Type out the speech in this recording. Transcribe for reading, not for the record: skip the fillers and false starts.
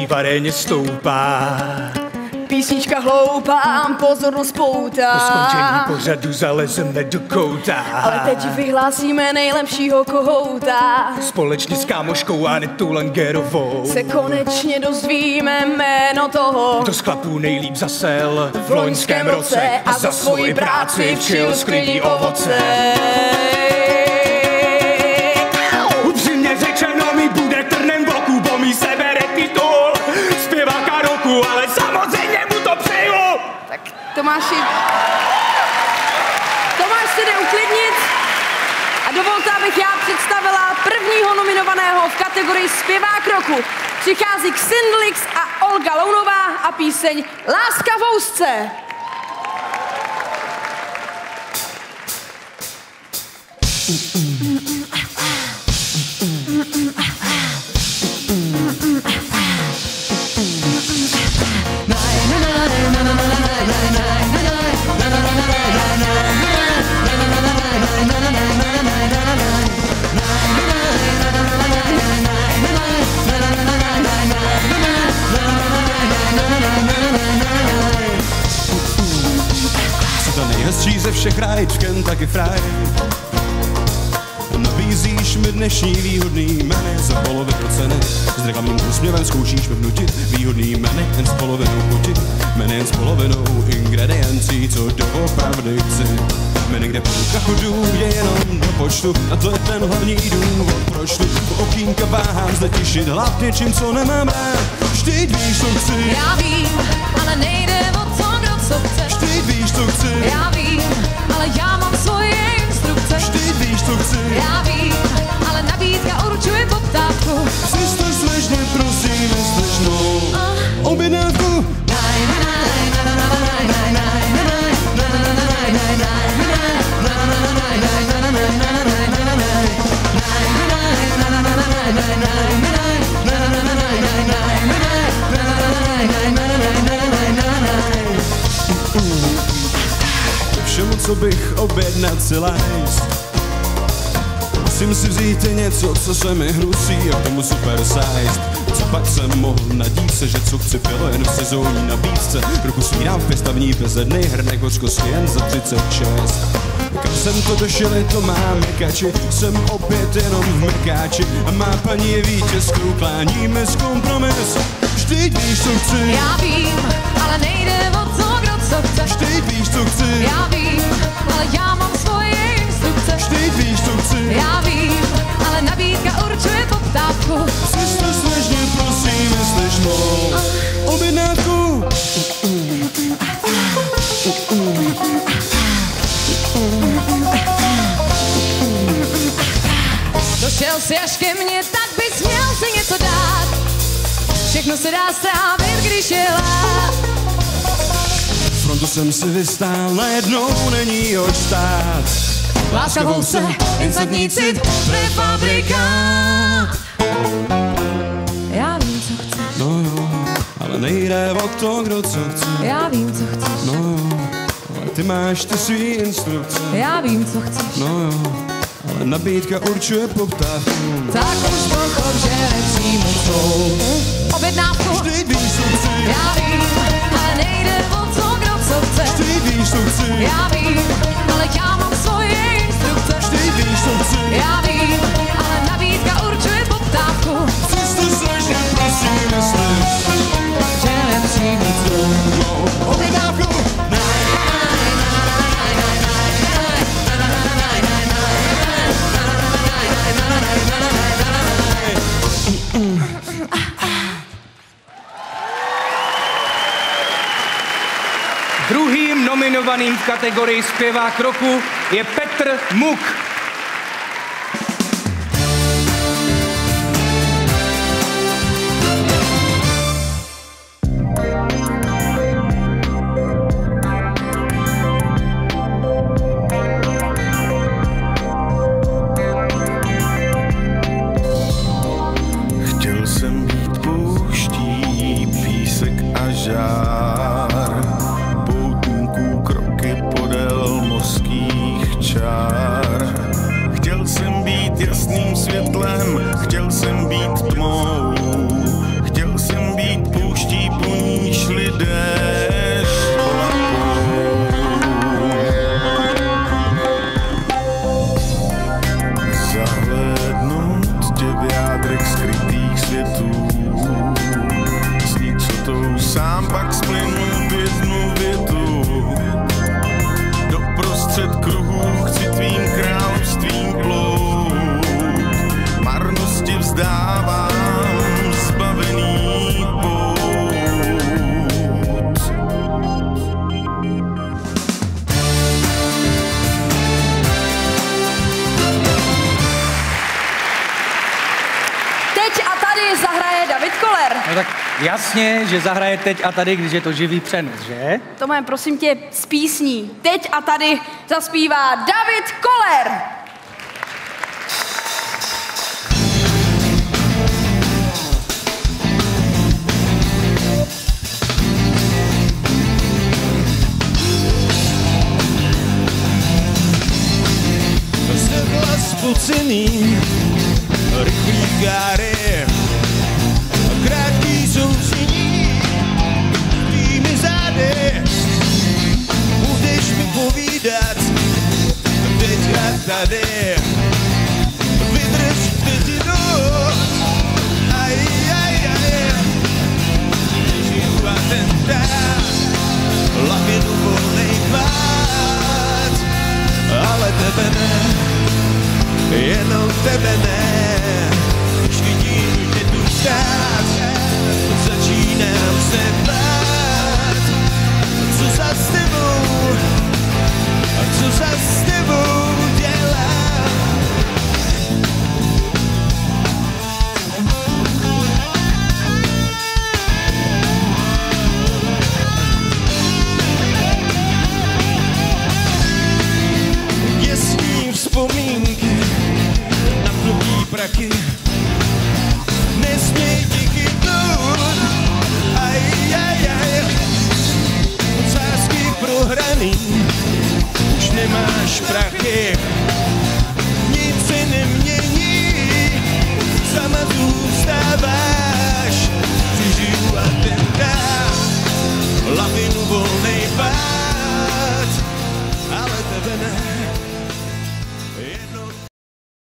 v aréně stoupá. Písnička hloupá, pozornost poutá. Po skončení pořadu zalezeme do kouta. Ale teď vyhlásíme nejlepšího kohouta. Společně s kámoškou Anetou Langerovou Se konečně dozvíme jméno toho, kdo z chlapů nejlíp zasel v loňském roce a za svoji práci včil sklidí ovoce. Upřímně řečeno mi bude trnem v oku, bo mi sebere titul zpěváka roku, ale samozřejmě mu to přeju. Tak Tomáš se jde uklidnit a dovolte, abych já představila prvního nominovaného v kategorii zpěvák roku. Přichází Xindlix a Olga Lounová a píseň Láska v housce. Nejhezčí ze všech rajd v Kentucky Fried. Nabízíš mi dnešní výhodný menu za polovinu ceny. S reklamním úsměvem zkoušíš mi vnutit výhodný menu jen s polovinou chuti. Menu jen s polovinou ingrediencí, co doopravdy chci. Menu, kde půlka chodů je jenom do počtu, a to je ten hlavní důvod, proč tu v okýnka váhám zde tišit hlad něčím, co nemám rád. Vždyť víš, co chci. Já vím, ale nejde o to, kdo co chce. Vždyť víš, co chci. Já vím, ale já mám svoje instrukce. Vždyť víš, co chci. Já vím, ale nabídka určuje poptávku. Přesto slečně, prosím, slečnou objednávku. Všemu, co bych objednat si lást. Musím si vzít něco, co se mi hnusí a k tomu super sized. Co pak jsem mohl nadít se, že co chci bylo jen v sezónní nabídce. Ruku svírám v pěstavní beze dny, hrnek hořkost jen za 36. Kam jsem to došel, to máme kači. Jsem opět jenom v mrkáči a má paní je vítězkou, kláníme s kompromis. Vždyť víš, co chci. Já vím, ale nejde o to, kdo co chce. Vždyť víš, co chci. Já vím, ale já mám svoje instrukce. Vždyť víš, co chci. Já vím, ale nabídka určuje poptávku. Přesto slečně, prosím, slečnou objednávku. Došel jsi až ke mně, tak bys měl si něco dát. Všechno se dá strávit, když je lát. Frontu jsem si vystál, najednou není oč stát. Láska v housce, instantní cit, prefabrikát. Já vím, co chceš. No jo, ale nejde o to, kdo co chce. Já vím, co chceš. No jo, ale ty máš ty svý instrukce. Já vím, co chceš. No jo, ale nabídka určuje poptávku. Tak už pochop, že nepřijmu tvou objednávku. Vždyť víš, co chci. Já vím, ale nejde o to, kdo co chce. Vždyť víš, co chci. Já vím, ale já mám svoje instrukce. Vždyť víš, co chci. Já vím, ale nabídka určuje poptávku. Přesto slečně, prosím, myslíš, Že nepřijmu tvou objednávku. Druhým nominovaným v kategorii zpěvák roku je Petr Muk. Chtěl jsem být pouští, písek a žár, poutníků kroky podél mořských čár. tak jasně, že zahraje teď a tady, když je to živý přenos, že? Tome, prosím tě, z písní. Teď a tady zaspívá David Koller. Sedla spocený, rychlý gáry, krátký soucení, tvými zády. Budeš mi povídat, teď a tady, vydrž vteřinu, aj. Žiju atentát, lavinu volnej pád, ale tebe ne, jenom tebe ne. Když vidím, že tu stát, začínám se bát. Co za s tebou, co za s tebou dělám? Děsní vzpomínky na dlouhý praky, nesměj ti chytnout, aj. Sázky prohraný, už nemáš prachy.